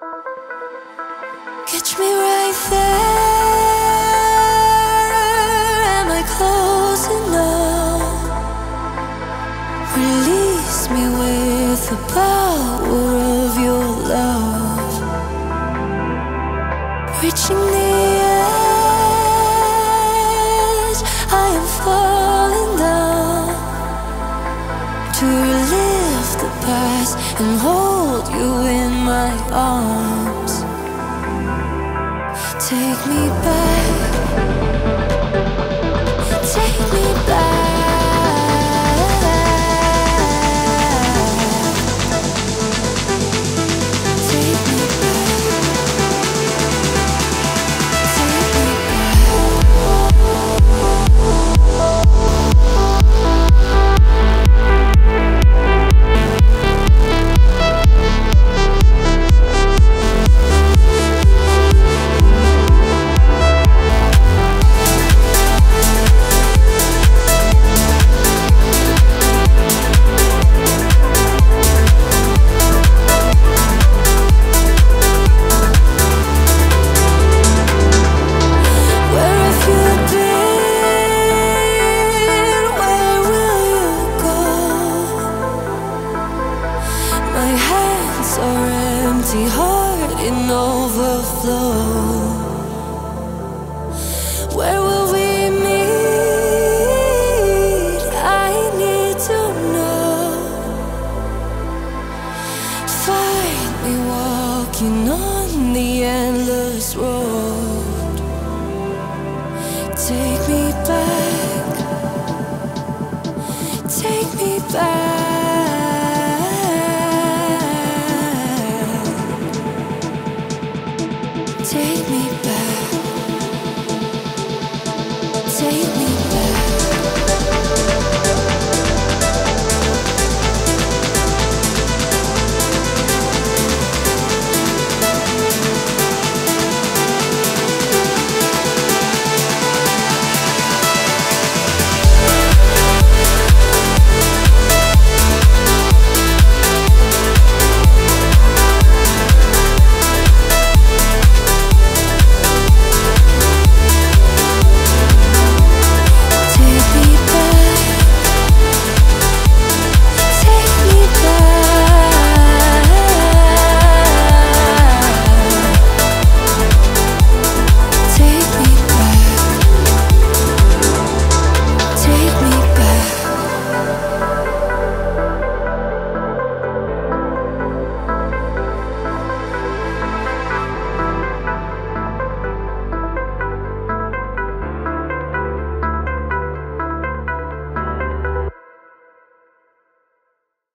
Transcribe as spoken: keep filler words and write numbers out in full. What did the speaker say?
Catch me right there. Am I close enough? Release me with the power of your love. Reaching the edge, I am falling down to relive the past and hold you in my arms. Take me back, take me back. Heart in overflow. Where will we meet? I need to know. Find me walking on the endless road. Take me